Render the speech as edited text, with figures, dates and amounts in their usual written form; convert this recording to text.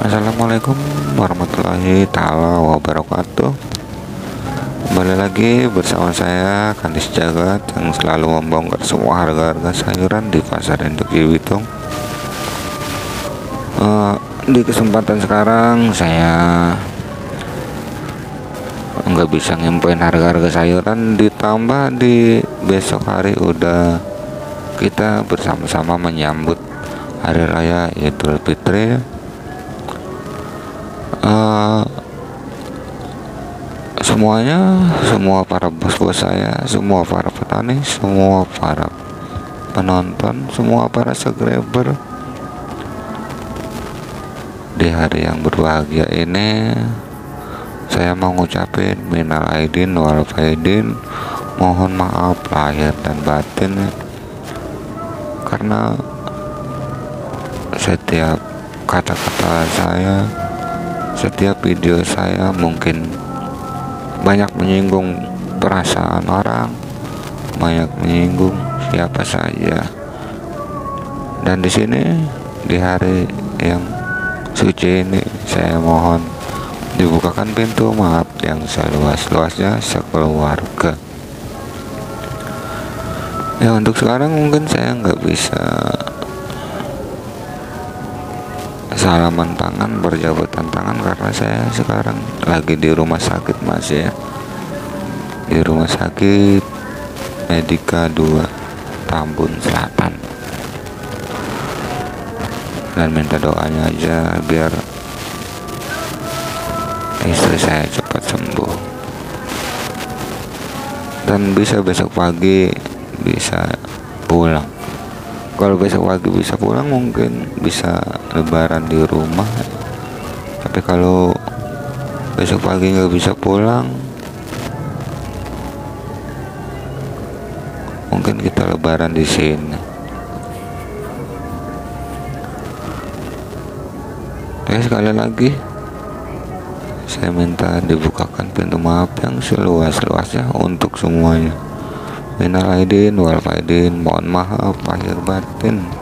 Assalamualaikum warahmatullahi ta'ala wabarakatuh. Kembali lagi bersama saya Kandis Jagat yang selalu membongkar semua harga-harga sayuran di pasar induk Cibitung. Di kesempatan sekarang saya nggak bisa nyampein harga-harga sayuran, ditambah di besok hari udah kita bersama-sama menyambut hari raya Idul Fitri. Semua para bos-bos saya, semua para petani, semua para penonton, semua para subscriber, di hari yang berbahagia ini saya mau ngucapin minal aidin wal faidin, mohon maaf lahir dan batin, karena setiap kata-kata saya, setiap video saya mungkin banyak menyinggung perasaan orang, banyak menyinggung siapa saja. Dan di sini di hari yang suci ini saya mohon dibukakan pintu maaf yang seluas-luasnya sekeluarga. Ya, untuk sekarang mungkin saya nggak bisa salaman tangan, berjabat tangan, karena saya sekarang lagi di rumah sakit, masih ya, di rumah sakit Medika 2 Tambun Selatan, dan minta doanya aja biar istri saya cepat sembuh dan bisa besok pagi bisa pulang. Kalau besok pagi bisa pulang mungkin bisa lebaran di rumah, tapi kalau besok pagi nggak bisa pulang mungkin kita lebaran di sini. Sekali lagi saya minta dibukakan pintu maaf yang seluas-luasnya untuk semuanya. Minal aidin wal faidin, mohon maaf lahir batin.